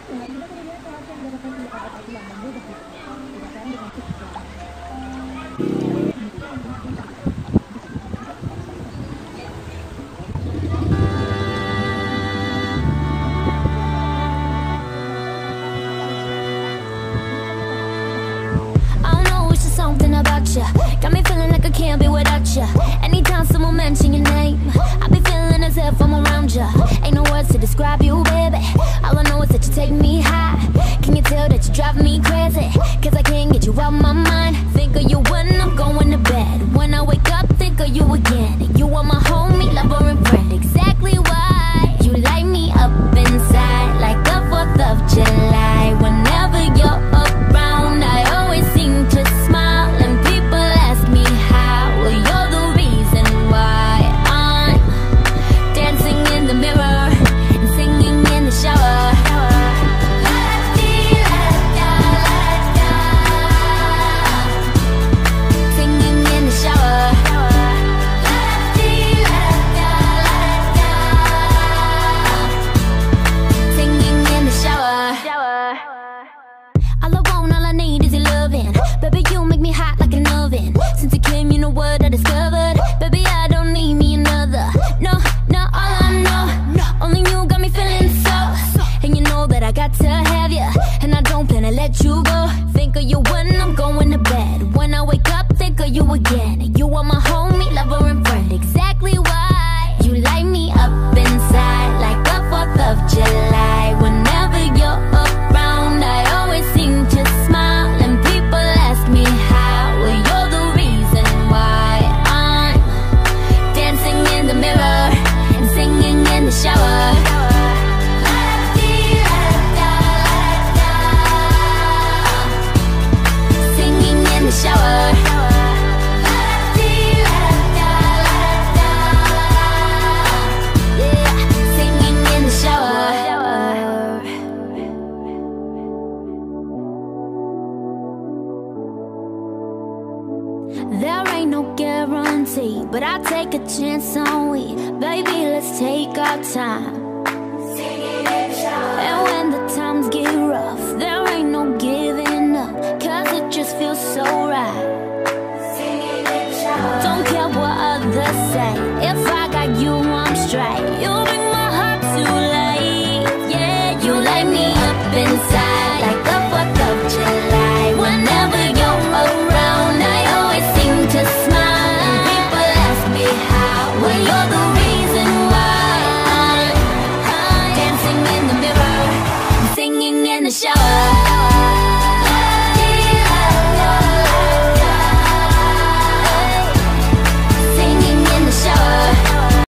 Tidak seperti biasa, harus yang dapat dilakukan ulang dan mudah dilakukan dengan cukup. Something about you got me feeling like I can't be without you. Anytime someone mention your name, I be feeling as if I'm around you. Ain't no words to describe you, baby. All I know is that you take me high. Can you tell that you drive me crazy? Cause I can't get you out my mind. Think of you when I'm going to bed. When I wake up, think of you again. You are my homie, lover and friend. Exactly why you light me up inside like the 4th of July. Whenever you're around, I always seem to smile. And people ask me how. Well, you're the reason why I'm dancing in the mirror and singing in the shower. Singing in the shower. Singing in the shower. All I want, all I need is your loving. Baby, you make me hot like an oven. Since you came, you know what I discovered. Baby, I don't need me another. No, no, all I know, only you got me feeling so. And you know that I got to have you, and I don't plan to let you go. Think of you when I'm going to bed. When I wake up, think of you again. You are my homie, lover and friend. Exactly why you light me up inside like the 4th of July. Whenever you're around, I always seem to smile. And people ask me how. Well, you're the reason why I'm dancing in the mirror and singing in the shower. Singing in the shower. Yeah, singing in the shower. There ain't no guarantee, but I take a chance on we. Baby, let's take our time. And when the times get rough, there ain't no giving up, cause it just feels so right. Don't care what others say, if I got you, I'm straight. You bring